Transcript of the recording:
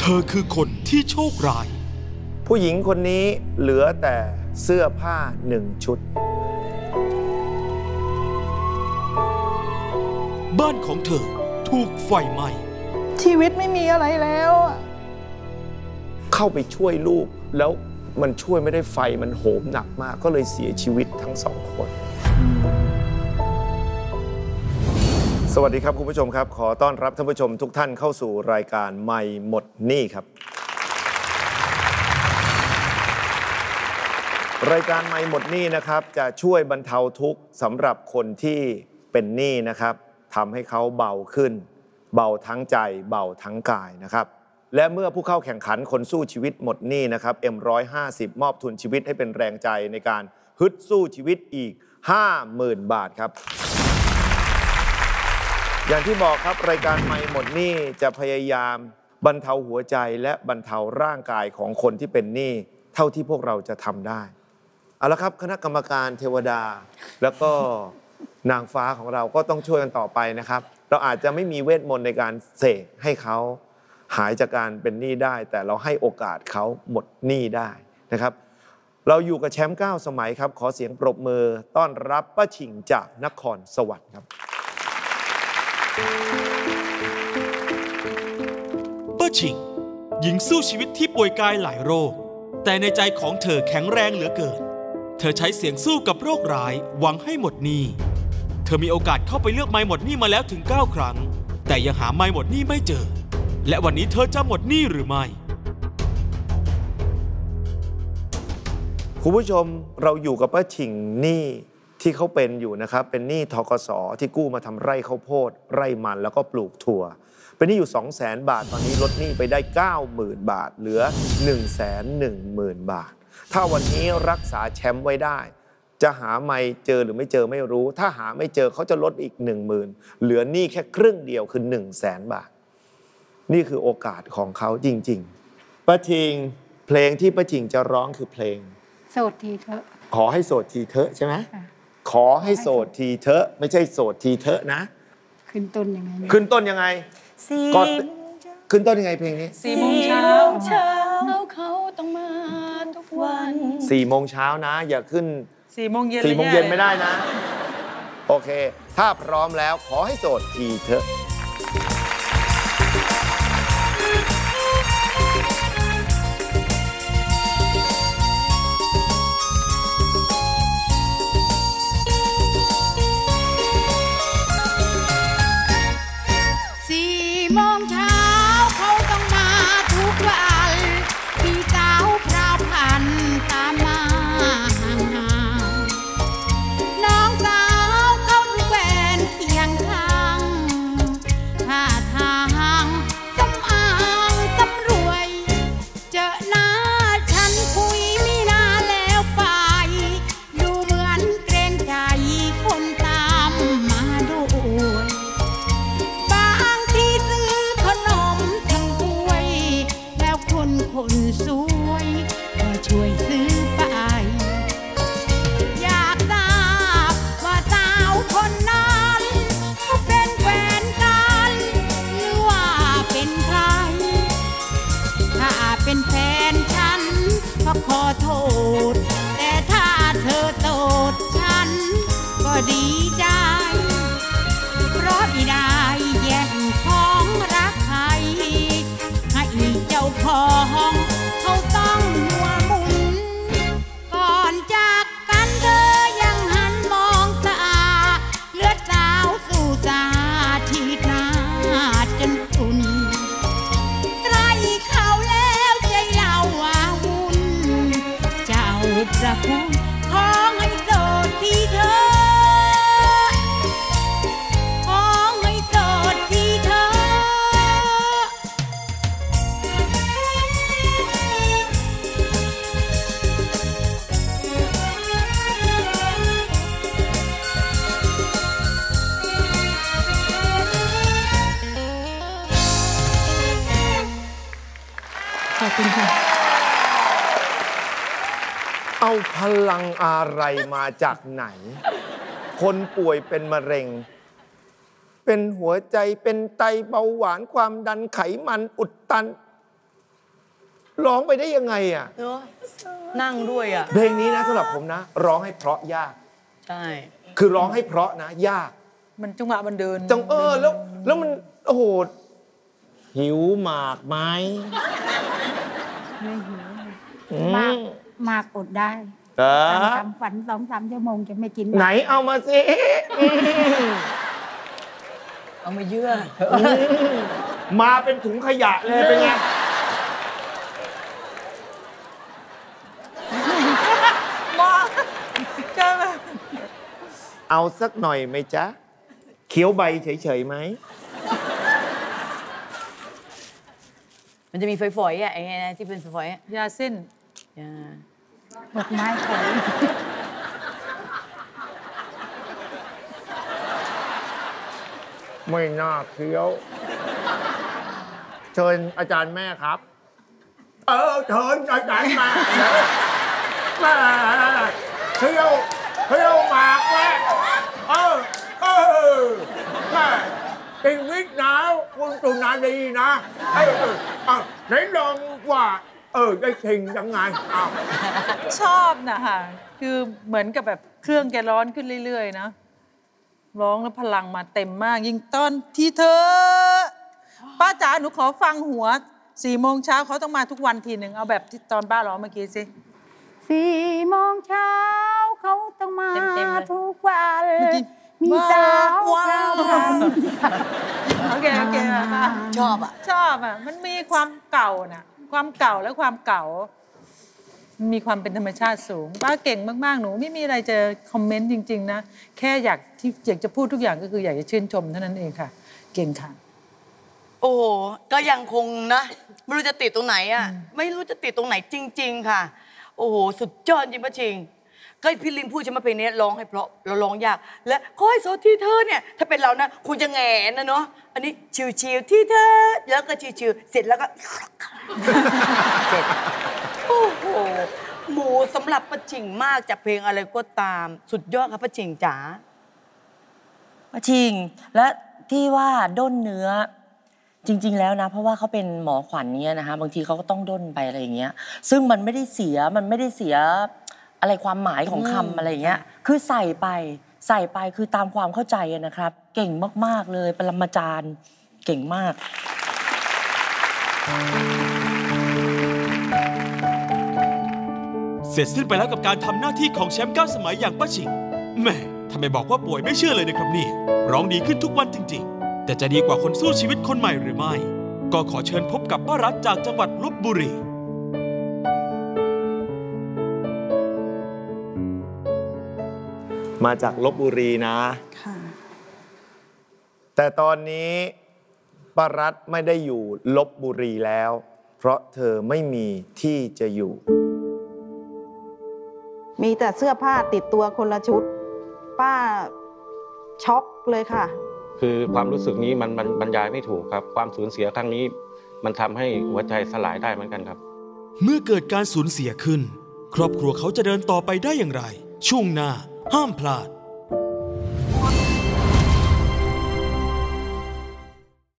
เธอคือคนที่โชคร้ายผู้หญิงคนนี้เหลือแต่เสื้อผ้า1 ชุดบ้านของเธอถูกไฟไหม้ชีวิตไม่มีอะไรแล้วเข้าไปช่วยลูกแล้วมันช่วยไม่ได้ไฟมันโหมหนักมากก็เลยเสียชีวิตทั้ง2 คนสวัสดีครับคุณผู้ชมครับขอต้อนรับท่านผู้ชมทุกท่านเข้าสู่รายการไมค์หมดหนี้ครับรายการไมค์หมดหนี้นะครับจะช่วยบรรเทาทุกข์สำหรับคนที่เป็นหนี้นะครับทำให้เขาเบาขึ้นเบาทั้งใจเบาทั้งกายนะครับและเมื่อผู้เข้าแข่งขันคนสู้ชีวิตหมดหนี้นะครับ M150 มอบทุนชีวิตให้เป็นแรงใจในการฮึดสู้ชีวิตอีก 50,000 บาทครับอย่างที่บอกครับรายการไมค์หมดหนี้จะพยายามบรรเทาหัวใจและบรรเทาร่างกายของคนที่เป็นหนี้เท่าที่พวกเราจะทำได้เอาละครับคณะกรรมการเทวดาแล้วก็นางฟ้าของเราก็ต้องช่วยกันต่อไปนะครับเราอาจจะไม่มีเวทมนต์ในการเสกให้เขาหายจากการเป็นหนี้ได้แต่เราให้โอกาสเขาหมดหนี้ได้นะครับเราอยู่กับแชมป์9 สมัยครับขอเสียงปรบมือต้อนรับป้าฉิงจากนครสวรรค์ครับป้าฉิงหญิงสู้ชีวิตที่ป่วยกายหลายโรคแต่ในใจของเธอแข็งแรงเหลือเกินเธอใช้เสียงสู้กับโรคร้ายหวังให้หมดหนี้เธอมีโอกาสเข้าไปเลือกไมค์หมดหนี้มาแล้วถึง9 ครั้งแต่ยังหาไมค์หมดหนี้ไม่เจอและวันนี้เธอจะหมดหนี้หรือไม่คุณผู้ชมเราอยู่กับป้าฉิงหนี้ที่เขาเป็นอยู่นะครับเป็นหนี้ธกส.ที่กู้มาทำไร่ข้าวโพดไร่มันแล้วก็ปลูกถั่วเป็นหนี้อยู่ 200,000 บาทตอนนี้ลดหนี้ไปได้ 90,000 บาทเหลือ 110,000 บาทถ้าวันนี้รักษาแชมป์ไว้ได้จะหาไม่เจอหรือไม่เจอไม่รู้ถ้าหาไม่เจอเขาจะลดอีก 10,000 เหลือหนี้แค่ครึ่งเดียวคือ 100,000 บาทนี่คือโอกาสของเขาจริงๆป้าฉิงเพลงที่ป้าฉิงจะร้องคือเพลงโสดทีเถอะขอให้โสดทีเถอะใช่ไหมขอให้โสดทีเถอะไม่ใช่โสดทีเถอะนะขึ้นต้นยังไงขึ้นต้นยังไงก็ขึ้นต้นยังไงเพลงนี้ 4 โมงเช้าเขาต้องมาทุกวัน 4 โมงเช้านะอย่าขึ้น 4 โมงเย็น 4 โมงเย็นไม่ได้นะโอเคถ้าพร้อมแล้วขอให้โสดทีเถอะขอโทษแต่ถ้าเธอโสดฉันก็ดีใจเพราะไม่ได้แย่งของรักใครให้เจ้าของเขาต้องหัวหมุนก่อนจากกันเธอยังหันมองตาเลือดสาวสู่ตาที่หน้าจนอุ่นใกล้เขาแล้วใจเราพระคุณขอให้โสดทีเถอะขอให้โสดทีเถอะขอบคุณค่ะเอาพลังอะไรมาจากไหนคนป่วยเป็นมะเร็งเป็นหัวใจเป็นไตเบาหวานความดันไขมันอุดตันร้องไปได้ยังไงอ่ะนั่งด้วยอ่ะเพลงนี้นะสำหรับผมนะร้องให้เพราะยากใช่คือร้องให้เพราะนะยากมันจังหวะมันเดินแล้วมันโอ้โหหิวหมากไหมไม่หิวมากอดได้ทำฝัน2-3 ชั่วโมงจะไม่กินไหนเอามาสิเอามาเยื่อมาเป็นถุงขยะเลยเป็นไงมาใช่ไหมเอาสักหน่อยไหมจ๊ะเคี้ยวใบเฉยๆไหมมันจะมีฝอยๆอ่ะไอ้ที่เป็นฝอยยาเส้นดอกไม้ฝอยไม่น่าเคี้ยวเชิญอาจารย์แม่ครับเชิญอาจารย์แม่เคี้ยวหมากแม่แม่ชีวิตนะคุณตุนาดีนะไหนลองว่าได้ทิ้งยังไงชอบนะคะคือเหมือนกับแบบเครื่องแกร้อนขึ้นเรื่อยๆนะร้องแล้วพลังมาเต็มมากยิ่งตอนที่เธอป้าจ๋าหนูขอฟังหัว4 โมงเช้าเขาต้องมาทุกวันทีหนึ่งเอาแบบที่ตอนป้าร้องเมื่อกี้สิ 4 โมงเช้าเขาต้องมาทุกวันมีสาวโอเคชอบอ่ะมันมีความเก่าน่ะความเก่าและความเก่ามีความเป็นธรรมชาติสูงป้าเก่งมากๆหนูไม่มีอะไรจะคอมเมนต์จริงๆนะแค่อยากจะพูดทุกอย่างก็คืออยากจะชื่นชมเท่านั้นเองค่ะเก่งค่ะโอ้โหก็ยังคงนะไม่รู้จะติดตรงไหนอ่ะไม่รู้จะติดตรงไหนจริงๆค่ะโอ้โหสุดยอดจริงป้าชิงก็พี่ลิมพูดใช่ไหมเพลงนี้ร้องให้เพราะเราร้องยากและคอยโซที่เธอเนี่ยถ้าเป็นเรานะคุณจะแง่นะเนาะอันนี้ชิวๆที่เธอแล้วก็ชิวๆเสร็จแล้วก็เสร็จโอ้โหหมูสำหรับป้าชิงมากจากเพลงอะไรก็ตามสุดยอดครับป้าชิงจ๋าป้าชิงและที่ว่าด้นเนื้อจริงๆแล้วนะเพราะว่าเขาเป็นหมอขวัญเนี่ยนะคะบางทีเขาก็ต้องด้นไปอะไรอย่างเงี้ยซึ่งมันไม่ได้เสียอะไรความหมายของคำอะไรอย่างเงี้ยคือใส่ไปคือตามความเข้าใจนะครับเก่งมากๆเลยปรมาจารย์เก่งมากเสร็จสิ้นไปแล้วกับการทำหน้าที่ของแชมป์9 สมัยอย่างป้าชิงแม่ทำไมบอกว่าป่วยไม่เชื่อเลยนะครับนี่ร้องดีขึ้นทุกวันจริงๆแต่จะดีกว่าคนสู้ชีวิตคนใหม่หรือไม่ก็ขอเชิญพบกับป้ารัตจากจังหวัดลพบุรีมาจากลพบุรีนะแต่ตอนนี้ป้ารัตไม่ได้อยู่ลพบุรีแล้วเพราะเธอไม่มีที่จะอยู่มีแต่เสื้อผ้าติดตัวคนละชุดป้าช็อกเลยค่ะคือความรู้สึกนี้มันบรรยายไม่ถูกครับความสูญเสียครั้งนี้มันทำให้หัวใจสลายได้เหมือนกันครับเมื่อเกิดการสูญเสียขึ้นครอบครัวเขาจะเดินต่อไปได้อย่างไรช่วงหน้าห้ามพลาด